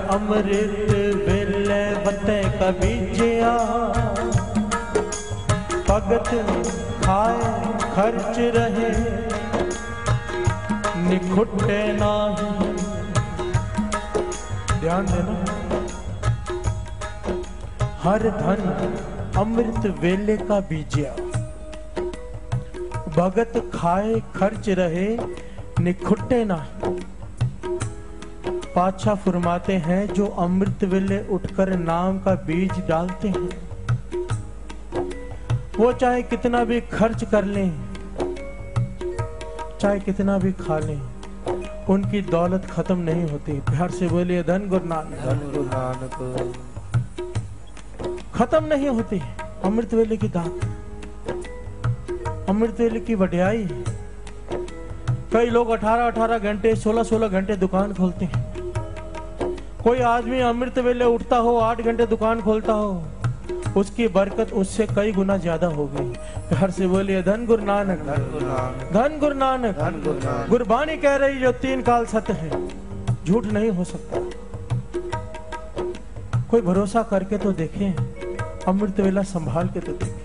अमृत वेले बते कबीजिया, भगत खाए खर्च रहे निखुटे नाही। ध्यान देना, हर धन अमृत वेले का बीजिया, भगत खाए खर्च रहे निखुटे नाही। पातशाह फरमाते हैं जो अमृत वेले उठकर नाम का बीज डालते हैं, वो चाहे कितना भी खर्च कर लें, चाहे कितना भी खा लें, उनकी दौलत खत्म नहीं होती। प्यार से बोलिए धन गुरु नानक। धन गुरु नानक। खत्म नहीं होती अमृत वेले की दात, अमृत वेले की वड्याई। कई लोग 18-18 घंटे 16-16 घंटे दुकान खोलते हैं। कोई आदमी अमृत वेले उठता हो 8 घंटे दुकान खोलता हो, उसकी बरकत उससे कई गुना ज्यादा होगी। घर से बोलिए धन गुरु नानक। धन गुरु नानक। धन गुरु नानक। धन गुरु नानक। गुरबानी कह रही जो 3 काल सत्य है, झूठ नहीं हो सकता। कोई भरोसा करके तो देखें, अमृत वेला संभाल के तो देखें।